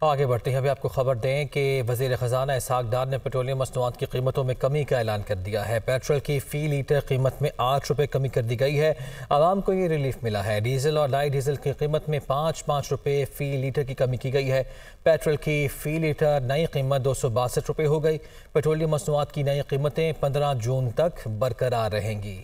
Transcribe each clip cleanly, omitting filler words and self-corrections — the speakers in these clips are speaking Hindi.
आगे बढ़ते हैं, अभी आपको खबर दें कि वज़ीर ख़ज़ाना इसहाक़ डार ने पेट्रोलियम मसनूआत की कीमतों में कमी का ऐलान कर दिया है। पेट्रोल की फ़ी लीटर कीमत में 8 रुपये कमी कर दी गई है। आवाम को ये रिलीफ मिला है। डीज़ल और लाइट डीज़ल की कीमत में 5 रुपये फ़ी लीटर की कमी की गई है। पेट्रोल की फ़ी लीटर नई कीमत 262 रुपये हो गई। पेट्रोलियम मसनूआत की नई कीमतें 15 जून तक बरकरार रहेंगी।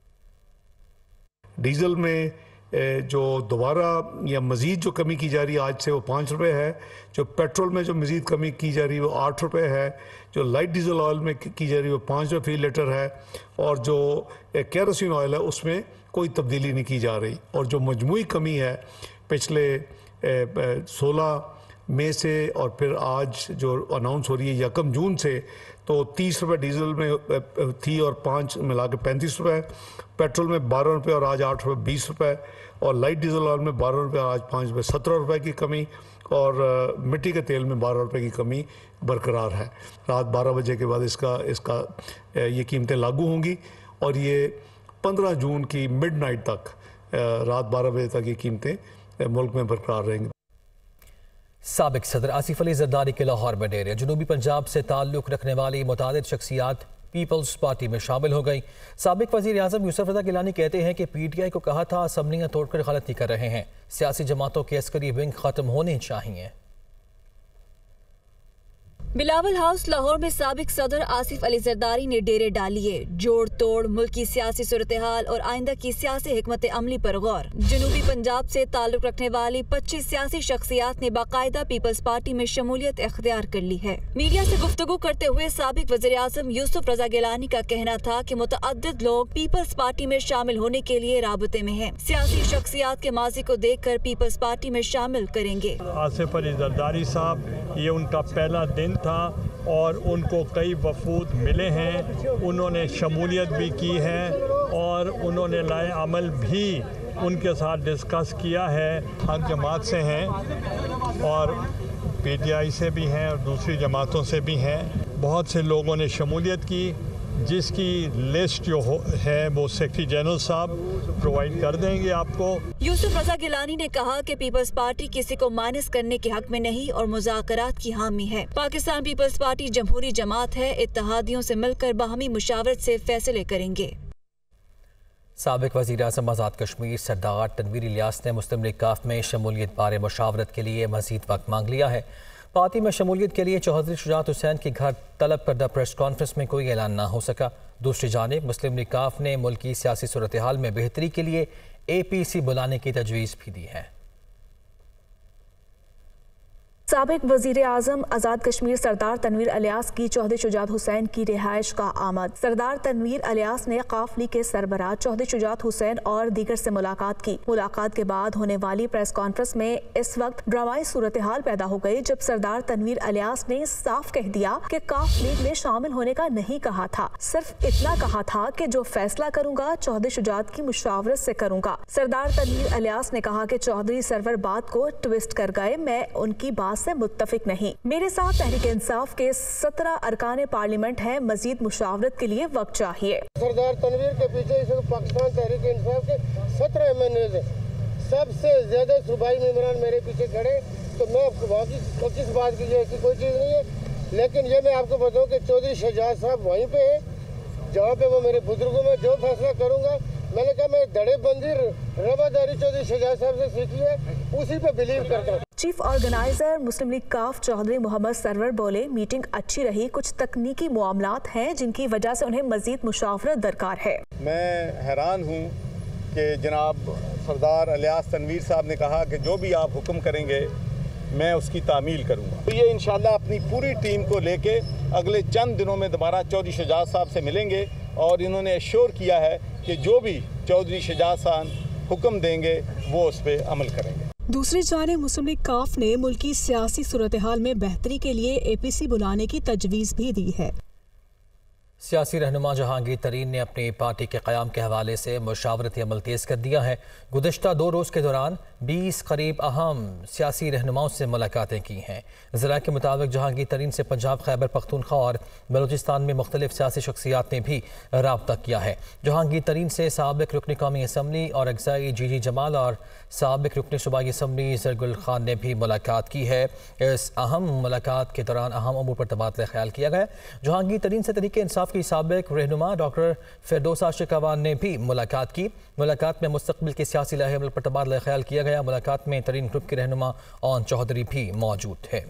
डीज़ल में जो दोबारा या मज़ीद जो कमी की जा रही है आज से वो 5 रुपये है। जो पेट्रोल में जो मज़ीद कमी की जा रही है वो 8 रुपये है। जो लाइट डीज़ल ऑयल में की जा रही है वो 5 रुपये फ़ी लीटर है। और जो केरोसिन ऑयल है उसमें कोई तब्दीली नहीं की जा रही। और जो मजमूई कमी है पिछले 16 मई से और फिर आज जो अनाउंस हो रही है 1 जून से, तो 30 रुपये डीज़ल में थी और 5 मिला के 35 रुपये, पेट्रोल में 12 रुपये और आज 8 रुपये 20 रुपये, और लाइट डीज़ल ऑयल में 12 रुपये और आज 5 रुपये 17 रुपये की कमी, और मिट्टी के तेल में 12 रुपये की कमी बरकरार है। रात 12 बजे के बाद इसका ये कीमतें लागू होंगी और ये 15 जून की मिडनाइट तक रात 12 बजे तक ये कीमतें मुल्क में बरकरार रहेंगी। साबिक सदर आसिफ अली जरदारी के लाहौर में डेरे जनूबी पंजाब से ताल्लुक़ रखने वाली मुतादिद शख्सियात पीपल्स पार्टी में शामिल हो गई। साबिक वज़ीर आज़म यूसुफ रज़ा गिलानी कहते हैं कि PTI को कहा था असम्बलियाँ तोड़कर गलती कर रहे हैं। सियासी जमातों के अस्करी विंग ख़त्म होने चाहिए। बिलावल हाउस लाहौर में साबिक सदर आसिफ अली जरदारी ने डेरे डालिए। जोड़ तोड़, मुल्की सियासी सूरत हाल और आइंदा की सियासी हिकमत अमली पर गौर। जनूबी पंजाब से ताल्लुक़ रखने वाली 25 सियासी शख्सियात ने बाकायदा पीपल्स पार्टी में शमूलियत इख्तियार कर ली है। मीडिया से गुफ्तगू करते हुए साबिक वज़ीर आज़म यूसुफ रज़ा गिलानी का कहना था कि मुतअद्दिद लोग पीपल्स पार्टी में शामिल होने के लिए राबते में हैं। सियासी शख्सियात के माजी को देख कर पीपल्स पार्टी में शामिल करेंगे। आसिफ अली जरदारी साहब, ये उनका पहला दिन था और उनको कई वफूद मिले हैं। उन्होंने शमूलियत भी की है और उन्होंने लाए अमल भी उनके साथ डिस्कस किया है। हर जमात से हैं और PTI से भी हैं और दूसरी जमातों से भी हैं। बहुत से लोगों ने शमूलियत की, जिसकी लिस्ट जो है वो सेक्रेटरी जनरल साहब प्रोवाइड कर देंगे आपको। यूसुफ रज़ा गिलानी ने कहा कि पीपल्स पार्टी किसी को माइनस करने के हक में नहीं और मुज़ाकरात की हामी है। पाकिस्तान पीपल्स पार्टी जमहूरी जमात है, इत्तेहादियों से मिलकर बाहमी मुशावरत से फैसले करेंगे। साबिक वज़ीर आज़म आज़ाद कश्मीर सरदार तनवीर इलियास ने मुस्लिम लीग काफ में शमूलियत बारे मुशावरत के लिए मज़ीद वक्त मांग लिया है। पार्टी में शमूलियत के लिए चौधरी शुजात हुसैन के घर तलब करदा प्रेस कॉन्फ्रेंस में कोई ऐलान ना हो सका। दूसरी जानिब मुस्लिम लीग काफ ने मुल्क की सियासी सूरत हाल में बेहतरी के लिए APC बुलाने की तजवीज़ भी दी है। साबिक वज़ीर आज़म आज़ाद कश्मीर सरदार तनवीर इलियास की चौधरी शुजात हुसैन की रिहाइश का आमद। सरदार तनवीर इलियास ने काफली के सरबराह चौधरी शुजात हुसैन और दीगर से मुलाकात की। मुलाकात के बाद होने वाली प्रेस कॉन्फ्रेंस में इस वक्त ड्रामाई सूरत हाल पैदा हो गई जब सरदार तनवीर इलियास ने साफ कह दिया कि काफ लीग में शामिल होने का नहीं कहा था, सिर्फ इतना कहा था कि जो फैसला करूंगा चौधरी शुजात की मुशावरत से करूंगा। सरदार तनवीर इलियास ने कहा कि चौधरी सरवर बात को ट्विस्ट कर गए, मैं उनकी बात से मुत्तफिक नहीं। मेरे साथ तहरीक इंसाफ के 17 अरकान पार्लियामेंट हैं, मजीद मुशावरत के लिए वक्त चाहिए। सरदार तनवीर के पीछे इस वक्त पाकिस्तान तहरीक इंसाफ के 17 MNA हैं, सबसे ज्यादा सूबाई मेंबरान मेरे पीछे खड़े। तो मैं आपको किस बात की ऐसी कोई चीज़ नहीं है, लेकिन ये मैं आपको बताऊँ कि चौधरी शहजाद साहब वहीं पे है जहाँ पे वो मेरे बुजुर्गों में जो फैसला करूँगा, मैंने कहा मैं धड़ेबंदी रवादारी चौधरी शहजाद साहब से सीखी है, उसी पे बिलीव करता हूँ। चीफ ऑर्गेनाइजर मुस्लिम लीग काफ चौधरी मोहम्मद सरवर बोले, मीटिंग अच्छी रही, कुछ तकनीकी मामलात हैं जिनकी वजह से उन्हें मजीद मुशावरत दरकार है। मैं हैरान हूँ कि जनाब सरदार इलियास तनवीर साहब ने कहा कि जो भी आप हुक्म करेंगे मैं उसकी तामील करूँगा। तो ये इंशाल्लाह अपनी पूरी टीम को लेके अगले चंद दिनों में दोबारा चौधरी शहजाद साहब से मिलेंगे और इन्होंने एश्योर किया है कि जो भी चौधरी शहजाद साहब हुक्म देंगे वो उस पर अमल करेंगे। दूसरी जानिब मुस्लिम लीग काफ ने मुल्की सियासी सूरत हाल में बेहतरी के लिए APC बुलाने की तजवीज़ भी दी है। सियासी रहनुमा जहांगीर तरीन ने अपनी पार्टी के क़याम के हवाले से मुशावरती अमल तेज़ कर दिया है। गुज़श्ता 2 रोज़ के दौरान 20 करीब अहम सियासी रहनुमाओं से मुलाकातें की हैं। ज़रा के मुताबिक जहांगीर तरीन से पंजाब, खैबर पख्तूनख्वा और बलूचिस्तान में मुख्तलिफ सियासी शख्सियात ने भी रब्ता किया है। जहांगीर तरीन से साबिक़ रुकन कौमी असम्बली और अगज़ाई जीजी जमाल और साबिक़ रुकन सूबाई असम्बली ज़रगुल खान ने भी मुलाकात की है। इस अहम मुलाकात के दौरान अहम अमूर पर तबादला ख्याल किया गया। जहांगीर तरीन से तहरीक इंसाफ की साबिक़ रहनुमा डॉक्टर फिरदौस आशिक अवान ने भी मुलाकात की। मुलाकात में मुस्तक़बिल के सियासी लाहे-ए-अमल पर तबादला ख्याल किया गया। मुलाकात में तरीन ग्रुप के रहनुमा ओन चौधरी भी मौजूद थे।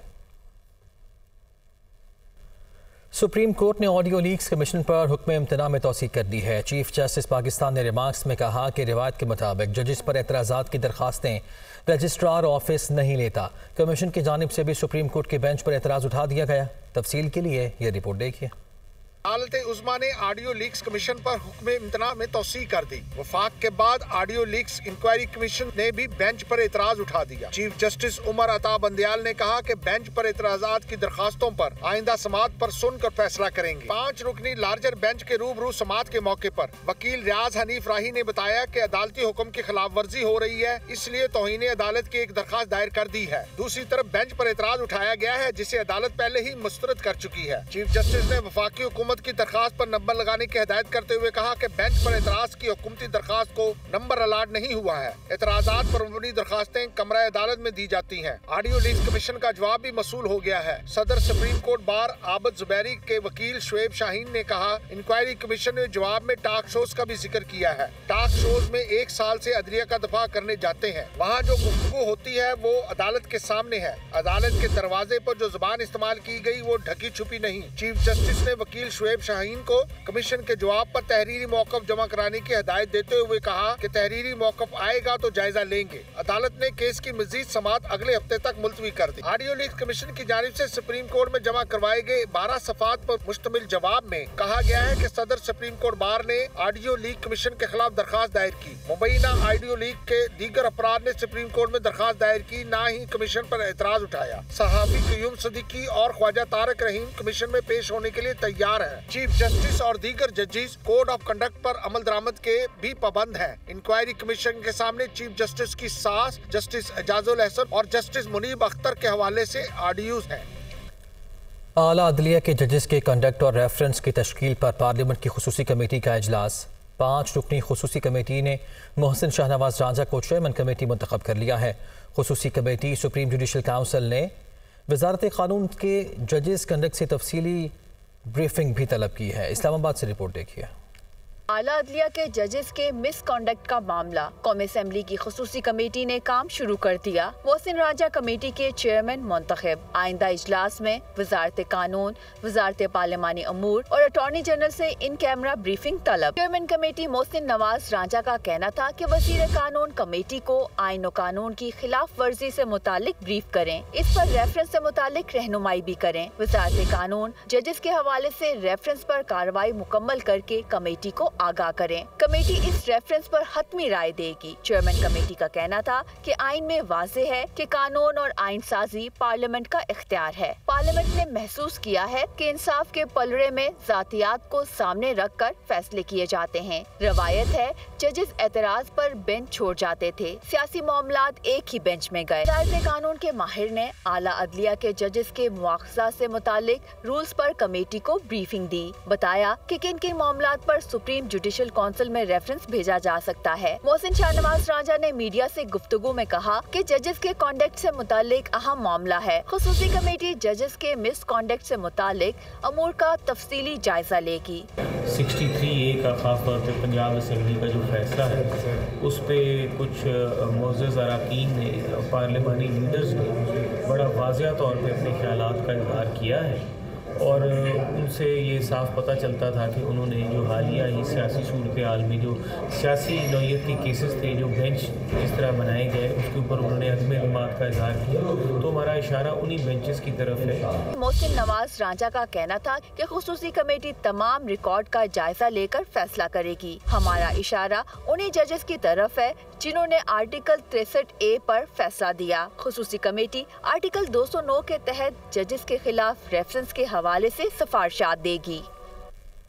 सुप्रीम कोर्ट ने ऑडियो लीक्स कमीशन पर हुक्म इम्तना में तौसीक़ कर दी है। चीफ जस्टिस पाकिस्तान ने रिमार्क्स में कहा कि रिवायत के मुताबिक जजिस पर एतराज़ात की दरख्वास्तें रजिस्ट्रार ऑफिस नहीं लेता। कमीशन की जानिब से भी सुप्रीम कोर्ट के बेंच पर एतराज़ उठा दिया गया। तफसील के लिए ये रिपोर्ट देखिए। अदालत उज़्मा ने ऑडियो लीक्स कमीशन पर हुक्म इम्तना में तौसीक़ कर दी। वफाक के बाद ऑडियो लीक्स इंक्वायरी कमीशन ने भी बेंच पर एतराज उठा दिया। चीफ जस्टिस उमर अता बंदयाल ने कहा कि बेंच पर एतराज़ात की दरखास्तों पर आइंदा समाअत पर सुनकर फैसला करेंगे। 5 रुकनी लार्जर बेंच के रूबरू समाअत के मौके पर वकील रियाज हनीफ राही ने बताया कि अदालती हुक्म की खिलाफ वर्जी हो रही है, इसलिए तौहीन अदालत की एक दरखास्त दायर कर दी है। दूसरी तरफ बेंच पर एतराज उठाया गया है जिसे अदालत पहले ही मुस्तरद कर चुकी है। चीफ जस्टिस ने वफाकी हुकूमत की दरखास्त पर नंबर लगाने की हिदायत करते हुए कहा कि बेंच पर एतराज की हुकूमती दरखास्त को नंबर अलाट नहीं हुआ है। एतराजात पर मबनी दरखास्तें कमरा अदालत में दी जाती हैं। ऑडियो लीक्स कमीशन का जवाब भी मसूल हो गया है। सदर सुप्रीम कोर्ट बार आबद जुबैरी के वकील शुएब शाहीन ने कहा, इंक्वायरी कमीशन ने जवाब में टॉक शोज का भी जिक्र किया है। टॉक शोज में 1 साल से अदलिया का दफा करने जाते हैं। वहाँ जो गुफ्तगू होती है वो अदालत के सामने है। अदालत के दरवाजे पर जो जुबान इस्तेमाल की गई वो ढकी छुपी नहीं। चीफ जस्टिस ने वकील शुएब शाहीन को कमीशन के जवाब पर तहरीरी मौकफ जमा कराने की हिदायत देते हुए कहा कि तहरीरी मौकफ आएगा तो जायजा लेंगे। अदालत ने केस की मजीद समाअत अगले हफ्ते तक मुलतवी कर दी। ऑडियो लीक्स कमीशन की जानिब से सुप्रीम कोर्ट में जमा करवाए गए 12 सफ़ात पर मुश्तमिल जवाब में कहा गया है कि सदर सुप्रीम कोर्ट बार ने ऑडियो लीक कमीशन के खिलाफ दरखास्त दायर की। मुबैना ऑडियो लीक के दीगर अफराद ने सुप्रीम कोर्ट में दरखास्त दायर की, न ही कमीशन पर एतराज उठाया। सहाफी क़य्यूम सिद्दीकी और ख्वाजा तारक रहीम कमीशन में पेश होने के लिए तैयार है। चीफ जस्टिस और दीगर जजेस कोड ऑफ कंडक्ट पर अमल दरामद के भी पाबंद हैं। इंक्वायरी कमीशन के सामने चीफ जस्टिस की सास जस्टिस एजाजुल अहसन और जस्टिस मुनीब अख्तर के हवाले से ऑडियोज हैं। आला अदलिया के जजेस के कंडक्ट और रेफरेंस की तश्कील पर पार्लियामेंट की खुसूसी कमेटी का इजलास। 5 रुकनी खुसूसी कमेटी ने मोहसिन शाहनवाज रांझा को चेयरमैन कमेटी मुंतखब कर लिया है। खुसूसी कमेटी सुप्रीम जुडिशल काउंसिल ने वजारत कानून के जजेस कंडक्ट से तफसीली ब्रीफिंग भी तलब की है। इस्लामाबाद से रिपोर्ट देखिए। आला अदलिया के जजेस के मिसकॉन्डक्ट का मामला कौमी असेंबली की खुसूसी कमेटी ने काम शुरू कर दिया। मोहसिन रांझा कमेटी के चेयरमैन मुंतखब। आइंदा इजलास में वजारत कानून, वजारत पार्लिमानी अमूर और अटॉर्नी जनरल से इन कैमरा ब्रीफिंग तलब। चेयरमैन कमेटी मोहसिन नवाज रांझा का कहना था कि वजीर कानून कमेटी को आइन और कानून की खिलाफ वर्जी से मुतालिक ब्रीफ करें, इस पर रेफरेंस से मुतालिक रहनुमाई भी करें। वजारत कानून जजेस के हवाले से रेफरेंस पर कार्रवाई मुकम्मल करके कमेटी को आगाह करें। कमेटी इस रेफरेंस पर हतमी राय देगी। चेयरमैन कमेटी का कहना था कि आइन में वाज़े है कि कानून और आइन साजी पार्लियामेंट का इख्तियार है। पार्लियामेंट ने महसूस किया है कि इंसाफ के पलड़े में जातियात को सामने रख कर फैसले किए जाते हैं। रवायत है जजेस एतराज पर बेंच छोड़ जाते थे, सियासी मामलात एक ही बेंच में गए। वज़ारत कानून के माहिर ने आला अदलिया के जजेस के मुआखजा से मुतालिक रूल्स पर कमेटी को ब्रीफिंग दी। बताया कि किन किन मामलात पर सुप्रीम जुडिशल काउंसिल में रेफरेंस भेजा जा सकता है। मोहसिन शाहनवाज रांझा ने मीडिया से गुफ्तगू में कहा कि जजेस के कॉन्डक्ट से मुतालिक अहम मामला है। खुसूसी कमेटी जजेस के मिस कॉन्डक्ट से मुतालिक अमूर का तफसीली जायजा लेगी। 63A का खास तौर पे पंजाब असेंबली का जो फैसला है उस पे कुछ मोअज़्ज़ज़ अरकान ने, पार्लिमानी लीडर्स ने बड़ा वाज़िया तौर पे अपने ख्यालात का इज़हार किया है और उनसे ये साफ पता चलता था कि उन्होंने जो हालिया ही सियासी सूरत हाल में जो सियासी नौयत के केसेस थे, जो बेंच जिस तरह बनाए गए उसके ऊपर उन्होंने अदम इल्मात का इज़हार किया, तो हमारा इशारा उन्हीं बेंचेस की तरफ है। मोहसिन नवाज रांझा का कहना था कि खुसूसी कमेटी तमाम रिकॉर्ड का जायजा लेकर फैसला करेगी। हमारा इशारा उन्हीं जजेस की तरफ है जिन्होंने आर्टिकल 63A पर फैसला दिया। खुसूसी कमेटी आर्टिकल 209 के तहत जजेस के खिलाफ रेफरेंस के हवाले से सिफारिशात देगी।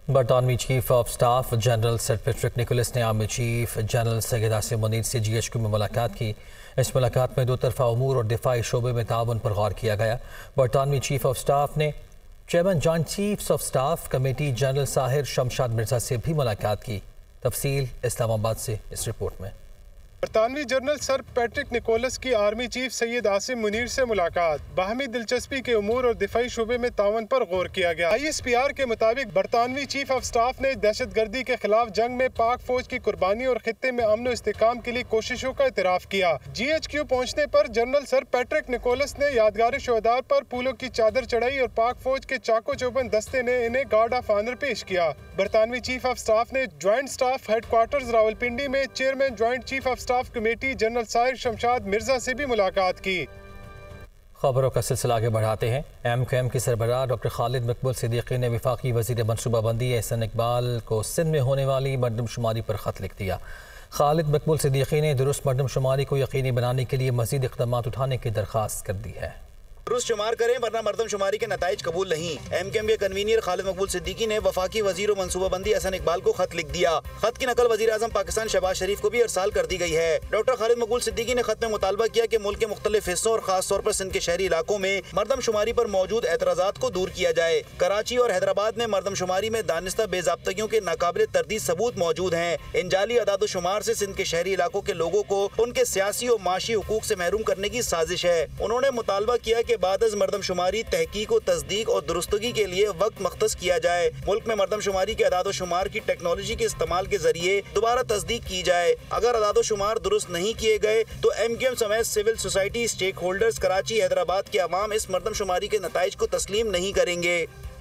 बरतानवी chief of staff general sir Patrick Nicholas ने army chief general Syed Asim Munir से GHQ में मुलाकात की। इस मुलाकात में दो तरफा उमूर और दिफाई शोबे में ताउन पर गौर किया गया। बरतानवी चीफ ऑफ स्टाफ ने chairman joint chiefs of staff committee general Sahir Shamshad Mirza से भी मुलाकात की। तफसील इस्लामाबाद से इस रिपोर्ट में। बरतानवी जनरल सर पैट्रिक निकोलस की आर्मी चीफ सैयद आसिम मुनीर से मुलाकात, बाहमी दिलचस्पी के उमूर और दिफाई शोबे में तावन पर गौर किया गया। ISPR के मुताबिक बरतानवी चीफ ऑफ स्टाफ ने दहशत गर्दी के खिलाफ जंग में पाक फौज की कुर्बानी और खित्ते में अमन और इस्तेकाम के लिए कोशिशों का इतराफ किया। GHQ पहुँचने पर जनरल सर पैट्रिक निकोलस ने यादगार शोहदार पर फूलों की चादर चढ़ाई और पाक फौज के चाको चौबंद दस्ते ने इन्हें गार्ड ऑफ ऑनर पेश किया। बरतानवी चीफ ऑफ स्टाफ ने ज्वाइंट स्टाफ हेडक्वार्टर्स रावलपिंडी में chairman joint chief of staff committee general Sahir Shamshad Mirza से भी मुलाकात की। खबरों का सिलसिला आगे बढ़ाते हैं। MQM की सरबराह डॉक्टर खालिद मकबूल सिद्दीकी ने वफाकी वजीर मनसूबाबंदी एहसन इकबाल को सिंध में होने वाली मरदमशुमारी पर खत लिख दिया। खालिद मकबूल सिद्दीकी ने दुरुस्त मरदमशुमारी को यकीनी बनाने के लिए मजीद इक़दाम उठाने की दरख्वास्त कर दी है। दुरुस्त शुमार करें वरना मरदमशुमारी के नताइज कबूल नहीं। MQM के कन्वीनर खालिद मकबूल सिद्दीकी ने वफाकी वजीर मनसूबाबंदी एहसन इकबाल को खत लिख दिया। खत की नकल वजीर आज़म पाकिस्तान शहबाज शरीफ को भी अरसाल कर दी गई है। डॉक्टर खालिद मकबूल सिद्दीकी ने खत में मुतालबा किया कि मुल्क के मुख्तलिफ हिस्सों और खास तौर पर सिंध के शहरी इलाकों में मरदमशुमारी पर मौजूद एतराज़ात को दूर किया जाए। कराची और हैदराबाद में मरदमशुमारी में दानिस्ता बेज़ाब्तगियों के नाकाबिल तरदीद सबूत मौजूद हैं। इन जाली अदाद-ओ-शुमार से सिंध के शहरी इलाकों के लोगों को उनके सियासी और माशी हुकूक से महरूम करने की साजिश है। उन्होंने मुतालबा किया कि बाद अज़ मरदमशुमारी तहकीक और तस्दीक और दुरुस्तगी के लिए वक्त मख्तस किया जाए। मुल्क में मरदमशुमारी के अदाद-ओ-शुमार की टेक्नोलॉजी के इस्तेमाल के जरिए दोबारा तस्दीक की जाए। अगर अदाद-ओ-शुमार दुरुस्त नहीं किए गए तो MQM समेत civil society, stakeholders, Karachi, Hyderabad के अवाम इस मरदमशुमारी के नताइज को तस्लीम नहीं करेंगे।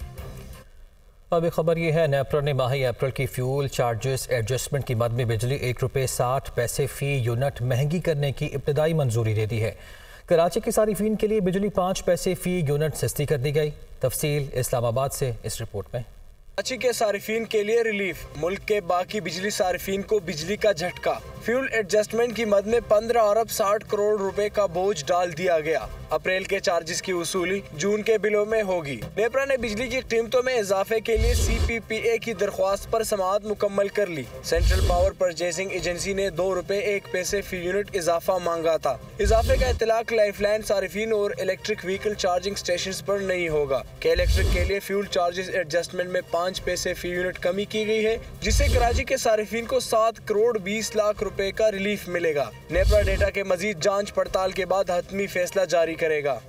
अब खबर ये है, नेपरा ने माही अप्रैल की फ्यूल चार्जेस एडजस्टमेंट की मद में बिजली ₹1.60 फी यूनिट महंगी करने की इब्तदाई मंजूरी दे दी है। कराची के सारिफीन के लिए बिजली 5 पैसे फी यूनिट सस्ती कर दी गई। तफसील इस्लामाबाद से इस रिपोर्ट में। कराची के सारिफीन के लिए रिलीफ, मुल्क के बाकी बिजली सारिफीन को बिजली का झटका। फ्यूल एडजस्टमेंट की मद में 15 अरब 60 करोड़ रुपए का बोझ डाल दिया गया। अप्रैल के चार्जेस की वसूली जून के बिलों में होगी। नेपरा ने बिजली की कीमतों में इजाफे के लिए CPPA की दरख्वास्त पर समाअत मुकम्मल कर ली। सेंट्रल पावर परचेसिंग एजेंसी ने ₹2.01 फी यूनिट इजाफा मांगा था। इजाफे का इतलाक लाइफलाइन सारिफीन और इलेक्ट्रिक व्हीकल चार्जिंग स्टेशन पर नहीं होगा। के इलेक्ट्रिक के लिए फ्यूल चार्जेस एडजस्टमेंट में 5 पैसे फी यूनिट कमी की गई है, जिससे कराची के सारिफीन को 7 करोड़ 20 लाख रुपए का रिलीफ मिलेगा। नेपरा डेटा के मजीद जांच पड़ताल के बाद हतमी फैसला जारी करेगा।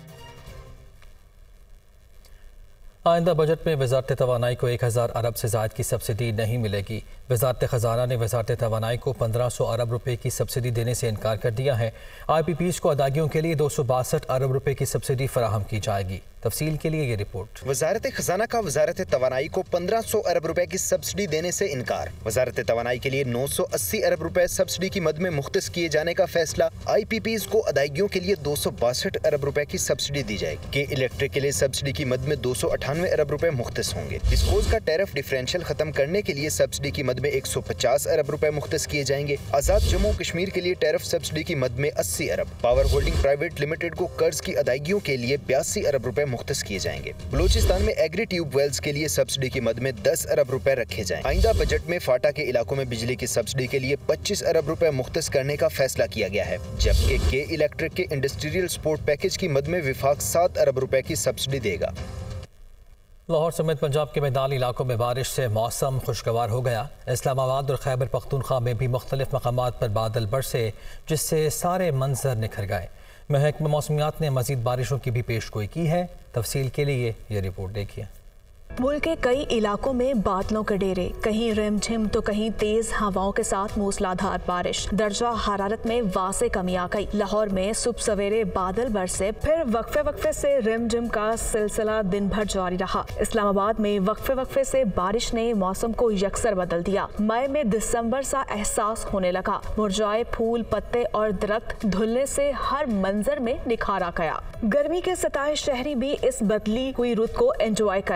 आइंदा बजट में वजारत तवानाई को 1000 अरब से ज़ायद की सब्सिडी नहीं मिलेगी। वजारत ख़जाना ने वजारत तवानाई को 1500 अरब रुपए की सब्सिडी देने से इनकार कर दिया है। IPPs को अदायगियों के लिए 262 अरब रुपए की सब्सिडी फराहम की जाएगी। तफसील के लिए ये रिपोर्ट। वजारत खजाना का वजारत तवानाई को 1500 अरब रुपए की सब्सिडी देने से इनकार। वजारत तवानाई के लिए 980 अरब रुपए सब्सिडी की मद में मुख्तस किए जाने का फैसला। IPPs को अदायगियों के लिए 262 अरब रुपए की सब्सिडी दी जाएगी। के इलेक्ट्रिक के लिए सब्सिडी की मद में 298 अरब रुपए मुख्तस होंगे। डिस्पोज का टैरिफ डिफरेंशियल खत्म करने के लिए सब्सिडी की मद में 150 अरब रुपए मुख्तस किए जाएंगे। आजाद जम्मू कश्मीर के लिए टैरिफ सब्सिडी की मद में 80 अरब। पावर होल्डिंग प्राइवेट लिमिटेड को कर्ज की अदायगियों के लिए 82 अरब रुपए मुख्तस किए जाएंगे। बलूचिस्तान में एग्री ट्यूब वेल्स के लिए सब्सिडी की मद में 10 अरब रुपए रखे जाएं। आइंदा बजट में फाटा के इलाकों में बिजली की सब्सिडी के लिए 25 अरब रुपए मुख्तस करने का फैसला किया गया है, जबकि के इलेक्ट्रिक के इंडस्ट्रियल सपोर्ट पैकेज की मद में विफाक 7 अरब रुपए की सब्सिडी देगा। लाहौर समेत पंजाब के मैदानी इलाकों में बारिश से मौसम खुशगवार हो गया। इस्लामाबाद और खैबर पख्तूनख्वा में भी मुख्तलिफ मकामात पर बादल बरसे, जिससे सारे मंजर निखर गए। महकमा मौसमियात ने मजीद बारिशों की भी पेशगोई की है। तफसील के लिए ये रिपोर्ट देखिए। मुल्क के कई इलाकों में बादलों के डेरे, कहीं रिमझिम तो कहीं तेज हवाओं के साथ मूसलाधार बारिश। दर्जा हरारत में वासे कमी आ गई। लाहौर में सुबह सवेरे बादल बरसे, फिर वक्फे वक्फे से रिमझिम का सिलसिला दिन भर जारी रहा। इस्लामाबाद में वक्फे वक्फे से बारिश ने मौसम को यकसर बदल दिया। मई में दिसंबर सा एहसास होने लगा। मुरझाए फूल, पत्ते और दरख्त धुलने से हर मंजर में निखार आ गया। गर्मी के सताए शहरी भी इस बदली हुई रुत को एंजॉय कर रहे हैं।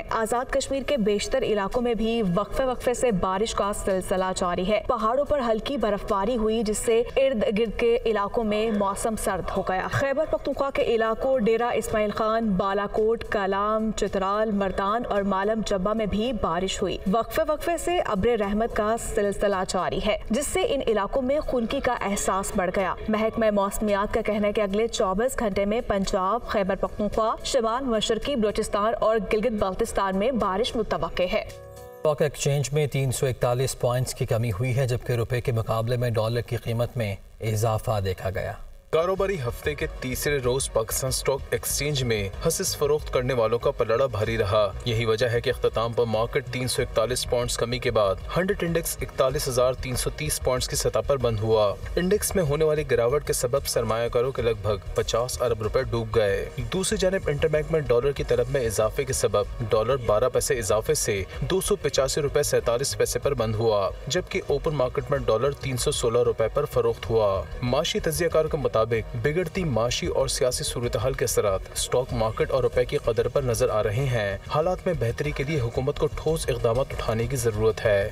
आजाद कश्मीर के बेशतर इलाकों में भी वक्फे से बारिश का सिलसिला जारी है। पहाड़ों पर हल्की बर्फबारी हुई जिससे इर्द गिर्द के इलाकों में मौसम सर्द हो गया। खैबर पख्तूनख्वा के इलाकों डेरा इस्माइल खान, बालाकोट, कलाम, चित्राल, मर्दान और मालम जब्बा में भी बारिश हुई। वक्फे से अब्र रहमत का सिलसिला जारी है जिससे इन इलाकों में खुनकी का एहसास बढ़ गया। महकमा मौसमियात का कहना है कि अगले 24 घंटे में पंजाब, खैबर पख्तूनख्वा, शिमाल मशरकी बलूचिस्तान और गिलगित बाल्टिस्तान में बारिश मुतवक्के है। स्टॉक एक्सचेंज में 341 पॉइंट्स की कमी हुई है जबकि रुपए के मुकाबले में डॉलर की कीमत में इजाफा देखा गया। कारोबारी हफ्ते के तीसरे रोज पाकिस्तान स्टॉक एक्सचेंज में हसीस फरोख्त करने वालों का पलड़ा भारी रहा। यही वजह है कि अख्ताम पर मार्केट 341 पॉइंट्स कमी के बाद 100 इंडेक्स 41,330 पॉइंट्स की सतह पर बंद हुआ। इंडेक्स में होने वाली गिरावट के सबब सरमायाकारों के लगभग 50 अरब रुपए डूब गए। दूसरी जानब इंटरबैंक में डॉलर की तलब में इजाफे के सबब डॉलर 12 पैसे इजाफे से 285 रुपए 47 पैसे पर बंद हुआ, जबकि ओपन मार्केट में डॉलर 316 रुपए पर फरोख्त हुआ। माशी तज्जियाकार के मुताबिक बिगड़ती माशी और सियासी सूरत-हाल के असरात स्टॉक मार्केट और रुपए की कदर पर नजर आ रहे हैं। हालात में बेहतरी के लिए हुकूमत को ठोस इक़दाम उठाने की जरूरत है।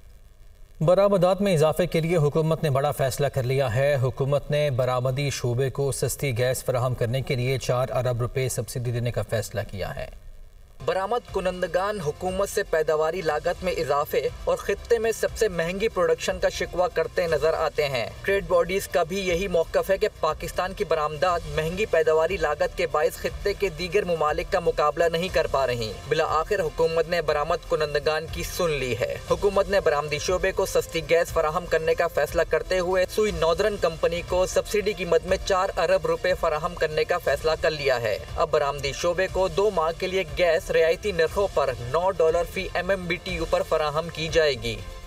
बरामदात में इजाफे के लिए हुकूमत ने बड़ा फैसला कर लिया है। हुकूमत ने बरामदी शोबे को सस्ती गैस फराहम करने के लिए 4 अरब रुपए सब्सिडी देने का फैसला किया है। बरामद कुनंदगान हुकूमत से पैदावारी लागत में इजाफे और खित्ते में सबसे महंगी प्रोडक्शन का शिकवा करते नजर आते हैं। ट्रेड बॉडीज का भी यही मौक़िफ़ है कि पाकिस्तान की बरामदात महंगी पैदावारी लागत के बाइस खित्ते के दीगर ममालिक का मुकाबला नहीं कर पा रही। बिला आखिर हुकूमत ने बरामद कुनंदगान की सुन ली है। हुकूमत ने बरामदी शोबे को सस्ती गैस फराहम करने का फैसला करते हुए सुई नॉर्दर्न कंपनी को सब्सिडी की मद में 4 अरब रुपए फराहम करने का फैसला कर लिया है। अब बरामदी शोबे को 2 माह के लिए गैस रियायती नरखों पर $9 फी MMBTU पर फराहम की जाएगी।